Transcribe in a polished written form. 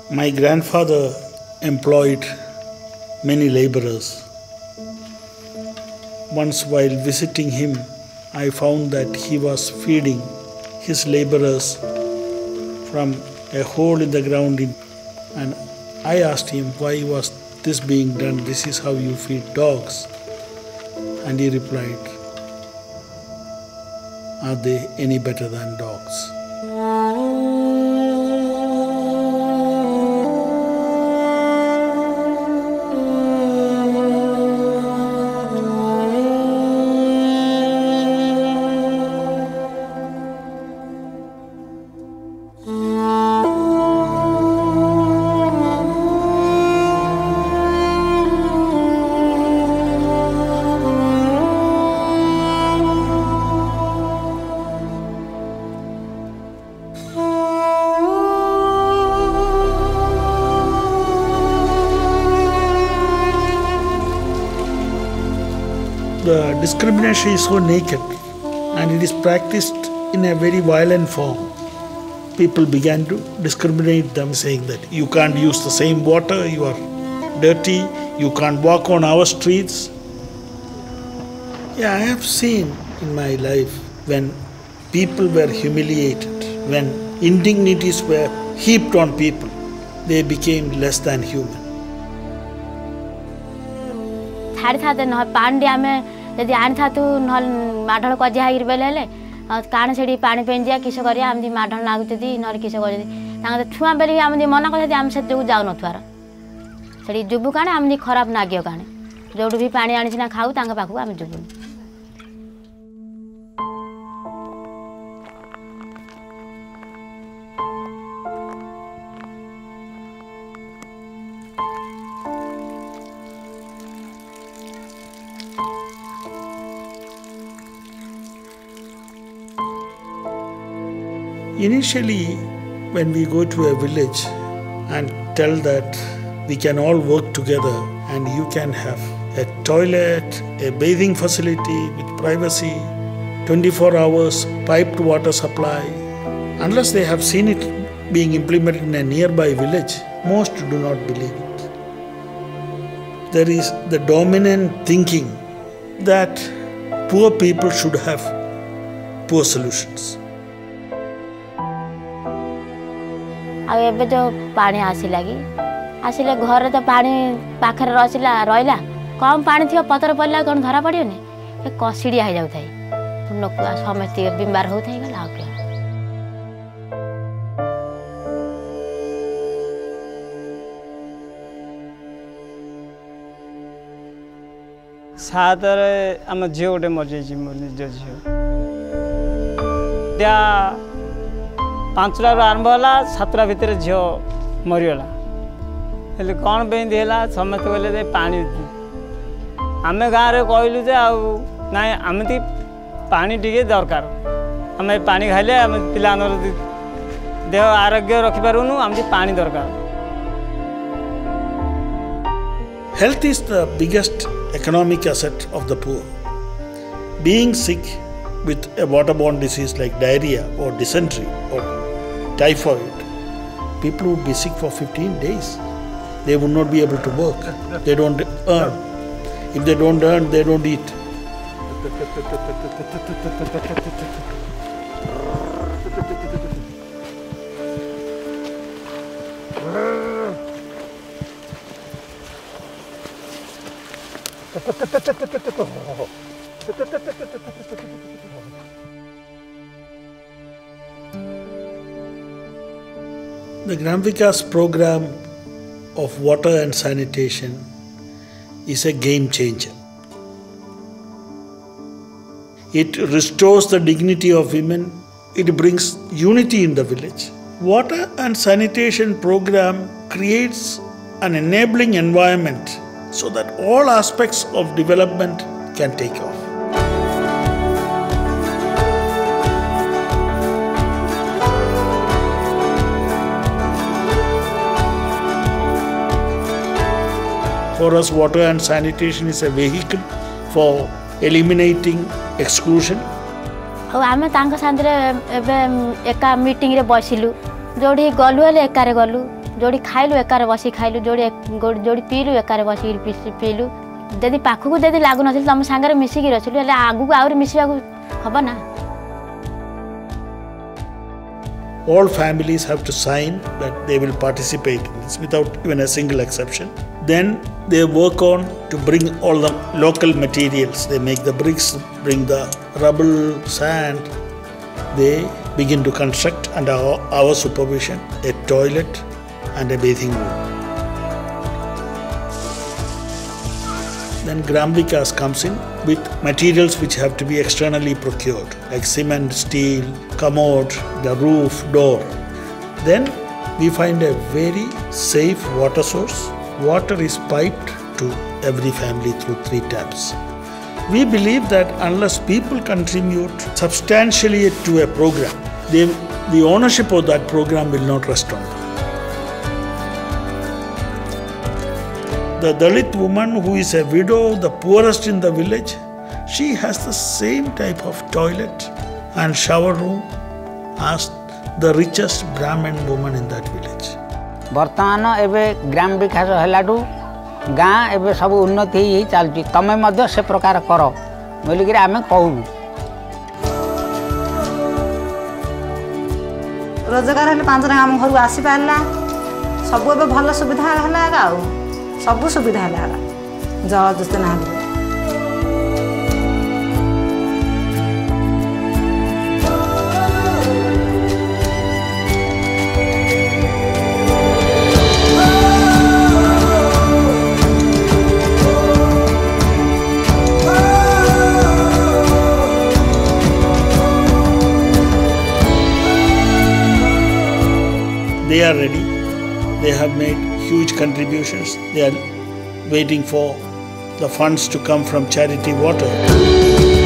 My grandfather employed many laborers. Once while visiting him, I found that he was feeding his laborers from a hole in the ground, and I asked him why was this being done. This is how you feed dogs. And he replied, are they any better than dogs? The discrimination is so naked and it is practiced in a very violent form. People began to discriminate them, saying that you can't use the same water, you are dirty, you can't walk on our streets. Yeah, I have seen in my life when people were humiliated, when indignities were heaped on people, they became less than human. यदि आनी था तो माढ़ कजिया बेले काण से पानी Pangaea किस करिया माढ़ नागुती ना किस कर छुआ बेले आम मना कर आम से जाऊ नार से जुबू काणे आम खराब नागियो काणे जो भी पानी आनी ना खाऊ पाखु आम जुबुनी Initially, when we go to a village and tell that we can all work together and you can have a toilet, a bathing facility with privacy, 24 hours piped water supply, unless they have seen it being implemented in a nearby village, most do not believe it. There is the dominant thinking that poor people should have poor solutions. आबे जो पानी आसिला कि आसिले घर तो पानी पाखे रहा कम पानी थी पतर पड़ला कौन धरा पड़ोनी कसीड़िया हो जाए लोक समस्त बीमार होता गला सातर आम झी गोटे मर जा मो निज झी 5टा आरंभ है 7टा भितर झी मरीगला हेल्ले कौन पे समस्त कहले पानी आम गाँव में कहलु ना आमती पानी टी दरकार आम पानी खाइले आम पिला देह आरोग्य रखिपारूनु आमती पानी दरकार. Health is the biggest economic asset of the poor. Being sick with a waterborne disease like diarrhea or dysentery or typhoid, people would be sick for 15 days. They would not be able to work. They don't earn. If they don't earn, they don't eat. The Gram Vikas program of water and sanitation is a game changer. It restores the dignity of women. It brings unity in the village. Water and sanitation program creates an enabling environment so that all aspects of development can take off. For us, water and sanitation is a vehicle for eliminating exclusion. आम साथ एका meeting रे बसिलु जोड़ी गलु एकार गलु जोड़ी खाइलु एकार बसी खाइलु जोड़ी पीलु एकार बसी पीलु जदि पाखु जदि लागु नथिल तुम सांगरे मिसिकी रछलु हेले आगु आउर मिसिबाकु हबो ना All families have to sign that they will participate in this without even a single exception. Then they work on to bring all the local materials. They make the bricks, bring the rubble, sand. They begin to construct under our supervision a toilet and a bathing room. Then Gram Vikas comes in with materials which have to be externally procured, like cement, steel, commode, the roof, door. Then we find a very safe water source. Water is piped to every family through 3 taps. We believe that unless people contribute substantially to a program, the ownership of that program will not rest on them. The Dalit woman who is a widow, the poorest in the village, she has the same type of toilet and shower room as the richest Brahmin woman in that village. वर्तमान एबे ग्राम विकास हलाडू गाँ एबे सब उन्नति ही चलती तमें मध्य से प्रकार कर बोलिक आम कहू रोजगार हेल्ले 5 जन आम घर आसी पारा सब एबे भल सुविधा है सब सुविधा है जल योजना They are ready. They have made huge contributions. They are waiting for the funds to come from Charity Water.